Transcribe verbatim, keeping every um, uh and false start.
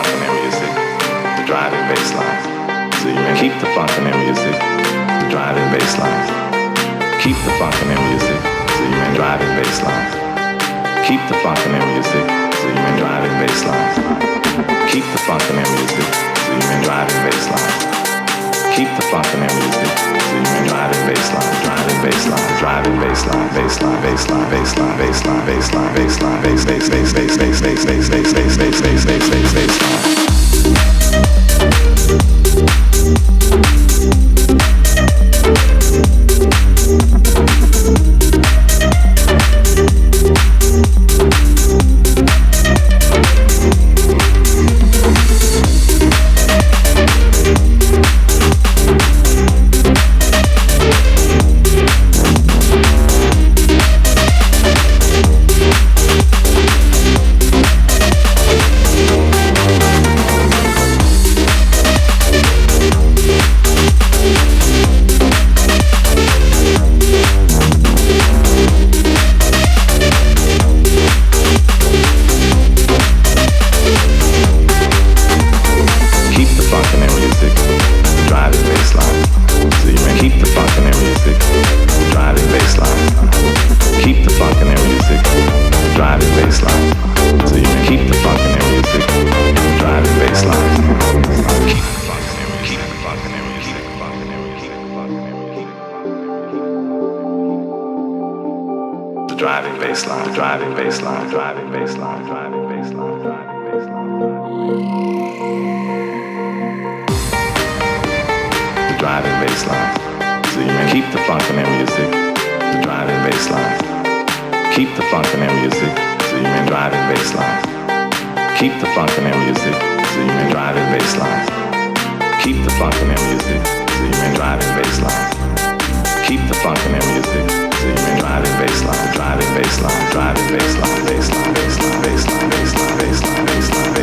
funk in their music, the driving bass line. So you may keep the funk in their music, the driving bass line. Keep the funk in their music, so you may driving bass line. Keep the funk in their music, so you may driving bass line. Keep the funk in their music, so you may driving bass line. Keep the funk in their music, so you may driving bass line, driving bass line, driving bass line, bass line, bass line, bass line, bass line, bass line, bass line, bass bass bass bass bass bass bass bass bass bass bass bass bass bass line. Driving bass line, driving bass line, driving bass line, driving bass line, driving bass line. The driving bass line. So you may keep the funk in their music, the driving bass line. Keep the funk in their music, so you may driving bass line. Keep the funk in their music, so you may driving bass line. Keep the funk in their music, so you may driving bass line. Keep the funk in their music, so you may driving bass line, driving bass line, driving bass line, bass line, bass line, bass line, bass line, bass line, bass line.